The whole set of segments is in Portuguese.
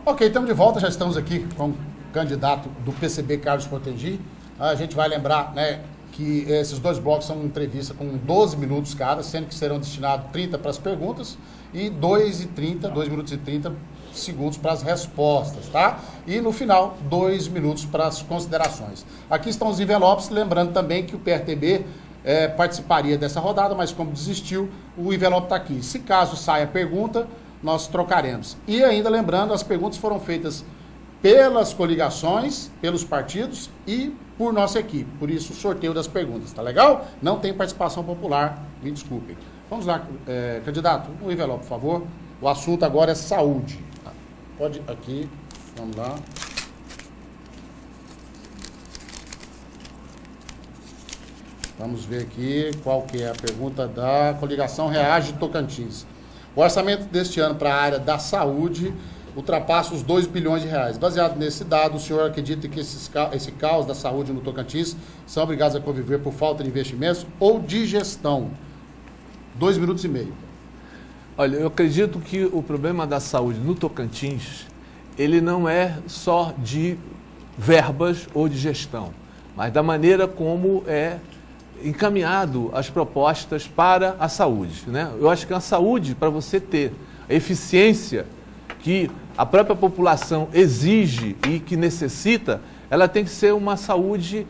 Ok, estamos de volta, já estamos aqui com o candidato do PCB, Carlos Potengi. A gente vai lembrar, né, que esses dois blocos são uma entrevista com 12 minutos cada, sendo que serão destinados 30 para as perguntas e 2 minutos e 30 segundos para as respostas, tá? E no final, 2 minutos para as considerações. Aqui estão os envelopes, lembrando também que o PRTB participaria dessa rodada, mas como desistiu, o envelope está aqui. Se caso saia pergunta, nós trocaremos. E ainda lembrando, as perguntas foram feitas pelas coligações, pelos partidos e por nossa equipe. Por isso, o sorteio das perguntas, tá legal? Não tem participação popular, me desculpem. Vamos lá, candidato, um envelope, por favor. O assunto agora é saúde. Pode aqui, vamos lá. Vamos ver aqui qual que é a pergunta da coligação Reage Tocantins. O orçamento deste ano para a área da saúde ultrapassa os 2 bilhões de reais. Baseado nesse dado, o senhor acredita que esse caos da saúde no Tocantins são obrigados a conviver por falta de investimentos ou de gestão? 2 minutos e meio. Olha, eu acredito que o problema da saúde no Tocantins, ele não é só de verbas ou de gestão, mas da maneira como é encaminhado as propostas para a saúde, né? Eu acho que a saúde, para você ter a eficiência que a própria população exige e que necessita, ela tem que ser uma saúde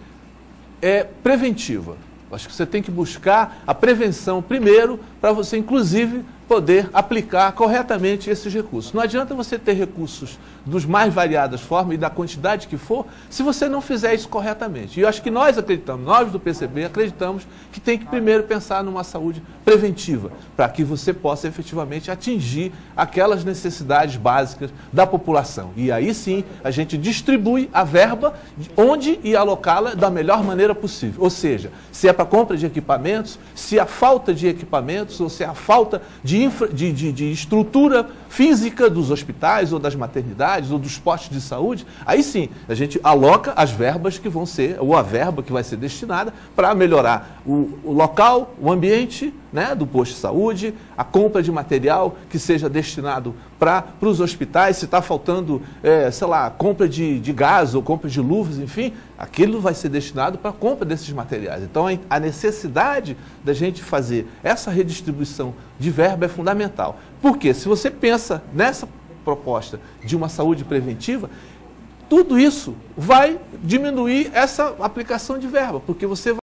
preventiva. Acho que você tem que buscar a prevenção primeiro para você, inclusive, poder aplicar corretamente esses recursos. Não adianta você ter recursos dos mais variadas formas e da quantidade que for, se você não fizer isso corretamente. E eu acho que nós acreditamos, nós do PCB acreditamos que tem que primeiro pensar numa saúde preventiva, para que você possa efetivamente atingir aquelas necessidades básicas da população. E aí sim, a gente distribui a verba onde e alocá-la da melhor maneira possível. Ou seja, se é para compra de equipamentos, se a falta de equipamentos ou se a falta de estrutura física dos hospitais ou das maternidades ou dos postos de saúde, aí sim, a gente aloca as verbas que vão ser, ou a verba que vai ser destinada para melhorar o local, o ambiente, né, do posto de saúde, a compra de material que seja destinado para os hospitais, se está faltando, sei lá, compra de gás ou compra de luvas, enfim, aquilo vai ser destinado para a compra desses materiais. Então, a necessidade da gente fazer essa redistribuição de verba é fundamental. Porque se você pensa nessa proposta de uma saúde preventiva, tudo isso vai diminuir essa aplicação de verba, porque você vai